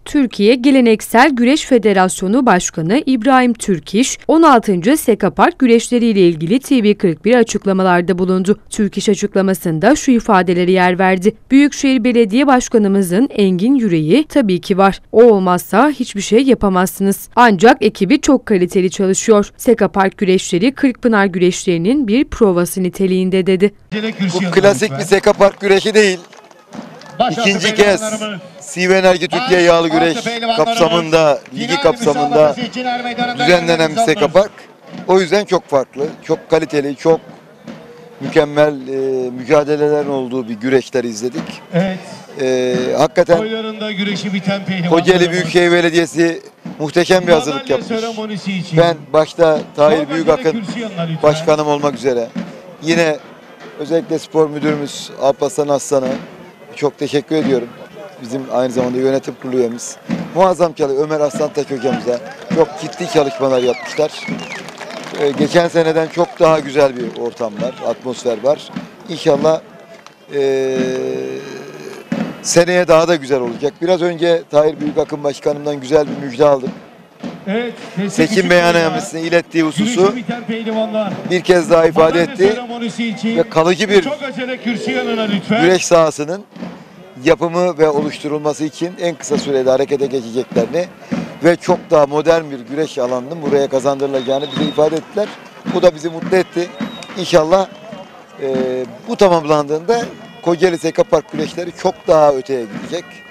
Türkiye Geleneksel Güreş Federasyonu Başkanı İbrahim Türkiş, 16. Sekapark güreşleriyle ilgili TV41 açıklamalarda bulundu. Türkiş açıklamasında şu ifadeleri yer verdi. Büyükşehir Belediye Başkanımızın engin yüreği tabii ki var. O olmazsa hiçbir şey yapamazsınız. Ancak ekibi çok kaliteli çalışıyor. Sekapark güreşleri Kırkpınar güreşlerinin bir provası niteliğinde dedi. Bu klasik bir Sekapark güreşi değil. İkinci kez CV Enerji Türkiye Yağlı Güreş kapsamında, ligi kapsamında düzenlenen bir Sekapark. O yüzden çok farklı, çok kaliteli, çok mükemmel mücadelelerin olduğu bir güreşler izledik. Evet. Hakikaten Kocaeli Büyükşehir Belediyesi muhteşem bir hazırlık yapmış. Ben başta Tahir Büyükakın başkanım olmak üzere, yine özellikle spor müdürümüz Alparslan Aslan'a çok teşekkür ediyorum. Bizim aynı zamanda yönetim kurulu üyemiz. Muazzam çalışıyor. Ömer Aslantaş hocamıza çok ciddi çalışmalar yapmışlar. Geçen seneden çok daha güzel bir ortam var, atmosfer var. İnşallah seneye daha da güzel olacak. Biraz önce Tahir Büyükakın Başkanım'dan güzel bir müjde aldım. Evet, seçim beyannamesine ilettiği hususu bir kez daha ifade etti ve kalıcı bir güreş sahasının yapımı ve oluşturulması için en kısa sürede harekete geçeceklerini ve çok daha modern bir güreş alanının buraya kazandırılacağını bize ifade ettiler. Bu da bizi mutlu etti. İnşallah bu tamamlandığında Kocaeli Sekapark güreşleri çok daha öteye gidecek.